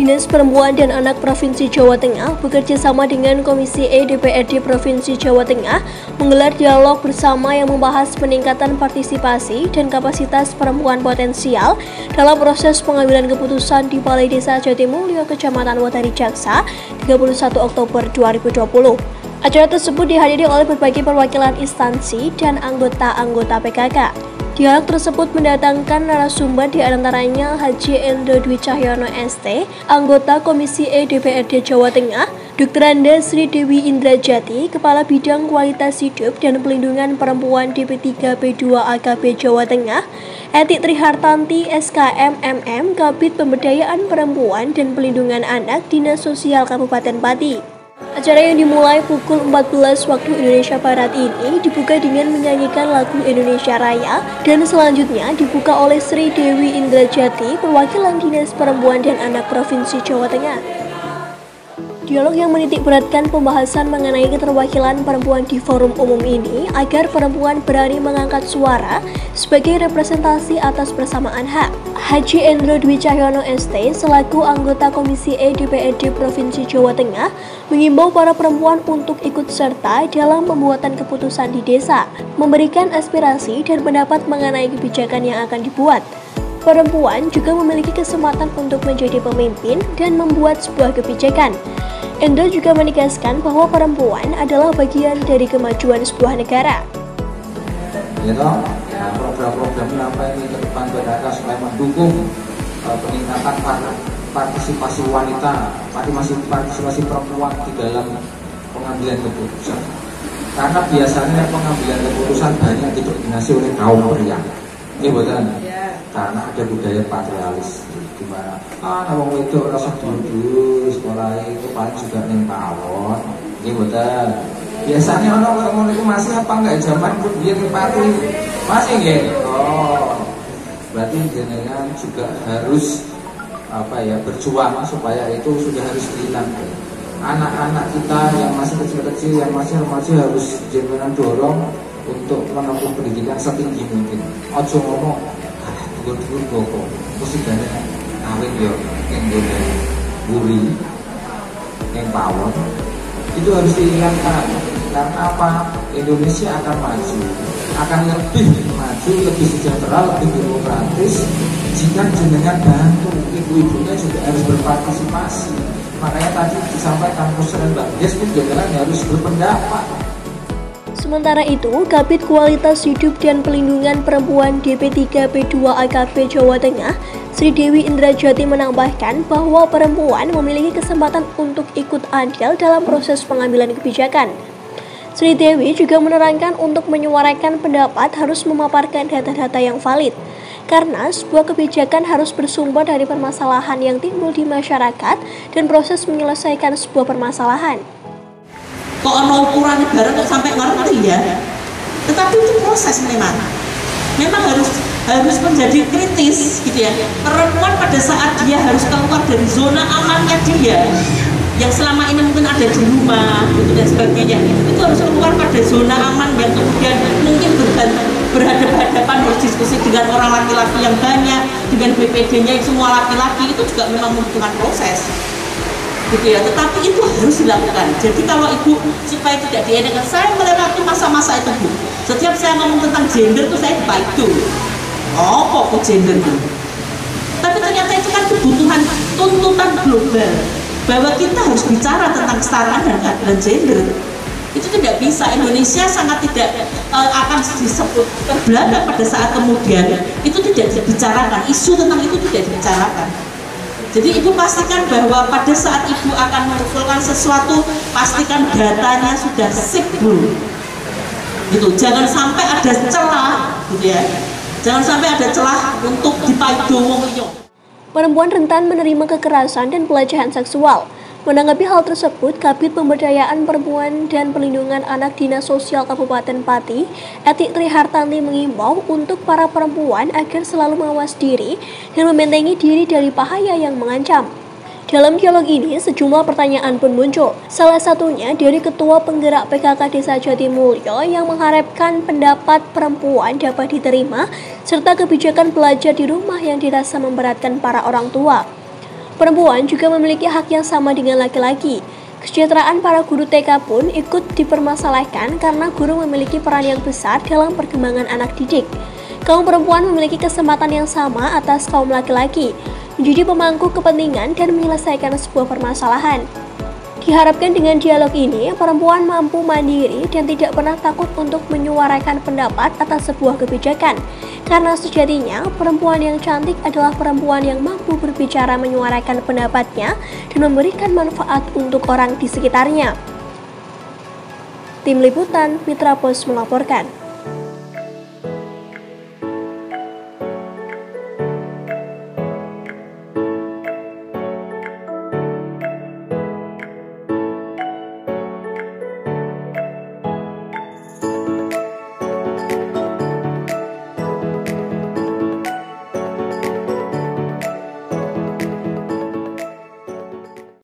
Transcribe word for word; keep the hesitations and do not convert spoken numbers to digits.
Dinas Perempuan dan Anak Provinsi Jawa Tengah bekerja sama dengan Komisi E D P R D Provinsi Jawa Tengah menggelar dialog bersama yang membahas peningkatan partisipasi dan kapasitas perempuan potensial dalam proses pengambilan keputusan di Balai Desa Jatimulyo, Kecamatan Watari Jaksa, tiga puluh satu Oktober dua ribu dua puluh. Acara tersebut dihadiri oleh berbagai perwakilan instansi dan anggota-anggota P K K. Dialog tersebut mendatangkan narasumber di antaranya Haji Endro Dwi Cahyono S T, anggota Komisi E D P R D Jawa Tengah, Dokter Anda Sri Dewi Indrajati, Kepala Bidang Kualitas Hidup dan Pelindungan Perempuan D P tiga P dua A K B Jawa Tengah, Eti Trihartanti S K M M M, Kabid Pemberdayaan Perempuan dan Pelindungan Anak Dinas Sosial Kabupaten Pati. Acara yang dimulai pukul empat belas waktu Indonesia Barat ini dibuka dengan menyanyikan lagu Indonesia Raya dan selanjutnya dibuka oleh Sri Dewi Indrajati, perwakilan Dinas Perempuan dan Anak Provinsi Jawa Tengah. Dialog yang menitik beratkan pembahasan mengenai keterwakilan perempuan di forum umum ini agar perempuan berani mengangkat suara sebagai representasi atas persamaan hak. Haji Endro Dwi Cahyono S T selaku anggota Komisi E D P R D Provinsi Jawa Tengah mengimbau para perempuan untuk ikut serta dalam pembuatan keputusan di desa, memberikan aspirasi dan pendapat mengenai kebijakan yang akan dibuat. Perempuan juga memiliki kesempatan untuk menjadi pemimpin dan membuat sebuah kebijakan. Endro juga menegaskan bahwa perempuan adalah bagian dari kemajuan sebuah negara. Ya toh, nah, program-programnya apa ini ke depan P K K supaya mendukung uh, peningkatan partisipasi wanita, partisipasi, partisipasi perempuan di dalam pengambilan keputusan. Karena biasanya pengambilan keputusan banyak didominasi oleh kaum pria. Iya betul. Karena ada budaya patrialis di mana ah wong itu rasa dulu sekolah itu paling juga ning pawon. Iya betul. Biasanya orang orang itu masih apa enggak zaman biyen pati masih nggih. Oh. Berarti jenengan juga harus apa ya berjuang supaya itu sudah harus hilang. Anak-anak kita yang masih kecil-kecil, yang masih remaja harus jenengan dorong untuk menempuh pendidikan setinggi mungkin. Ojo ngomong dhuwur-dhuwur kok mesti dene kawin yo ning ngene buri ning pawon. Itu harus dihilangkan. Karena apa? Indonesia akan maju, akan lebih maju, lebih sejahtera, lebih demokratis jika jenengan bantu. Ibu-ibunya juga harus berpartisipasi. Makanya tadi disampaikan Presiden Mbak Des pun jenengan harus berpendapat. Sementara itu, Kabid Kualitas Hidup dan Pelindungan Perempuan D P tiga P dua A K B Jawa Tengah, Sri Dewi Indrajati menambahkan bahwa perempuan memiliki kesempatan untuk ikut andil dalam proses pengambilan kebijakan. Sri Dewi juga menerangkan untuk menyuarakan pendapat harus memaparkan data-data yang valid, karena sebuah kebijakan harus bersumber dari permasalahan yang timbul di masyarakat dan proses menyelesaikan sebuah permasalahan. Kok ono ukuran negara kok sampai ngerti ya, tetapi itu proses memang memang harus harus menjadi kritis gitu ya. Perempuan pada saat dia harus keluar dari zona amannya dia yang selama ini mungkin ada di rumah gitu dan sebagainya, itu harus keluar pada zona aman yang kemudian mungkin berhadapan-hadapan berdiskusi dengan orang laki-laki yang banyak, dengan B P D-nya yang semua laki-laki, itu juga memang membutuhkan proses gitu ya, tetapi itu harus dilakukan. Jadi kalau ibu supaya tidak dienakan, saya melewati masa-masa itu bu, setiap saya ngomong tentang gender itu saya baik itu oh kok gender itu, tapi ternyata itu kan kebutuhan tuntutan global bahwa kita harus bicara tentang kesetaraan dan keadilan gender. Itu tidak bisa, Indonesia sangat tidak uh, akan disebut terbelakang pada saat kemudian itu tidak dibicarakan, isu tentang itu tidak dibicarakan. Jadi ibu pastikan bahwa pada saat ibu akan mengusulkan sesuatu, pastikan datanya sudah sip dulu. Gitu. Jangan sampai ada celah, gitu ya. Jangan sampai ada celah untuk dipaido wong liya. Perempuan rentan menerima kekerasan dan pelecehan seksual. Menanggapi hal tersebut, Kabid Pemberdayaan Perempuan dan Pelindungan Anak Dinas Sosial Kabupaten Pati, Eti Trihartanti mengimbau untuk para perempuan agar selalu mawas diri dan membentengi diri dari bahaya yang mengancam. Dalam dialog ini, sejumlah pertanyaan pun muncul. Salah satunya dari Ketua Penggerak P K K Desa Jatimulyo yang mengharapkan pendapat perempuan dapat diterima serta kebijakan belajar di rumah yang dirasa memberatkan para orang tua. Perempuan juga memiliki hak yang sama dengan laki-laki. Kesejahteraan para guru T K pun ikut dipermasalahkan karena guru memiliki peran yang besar dalam perkembangan anak didik. Kaum perempuan memiliki kesempatan yang sama atas kaum laki-laki, menjadi pemangku kepentingan dan menyelesaikan sebuah permasalahan. Diharapkan dengan dialog ini, perempuan mampu mandiri dan tidak pernah takut untuk menyuarakan pendapat atas sebuah kebijakan. Karena sejatinya, perempuan yang cantik adalah perempuan yang mampu berbicara menyuarakan pendapatnya dan memberikan manfaat untuk orang di sekitarnya. Tim Liputan Mitra Pos melaporkan.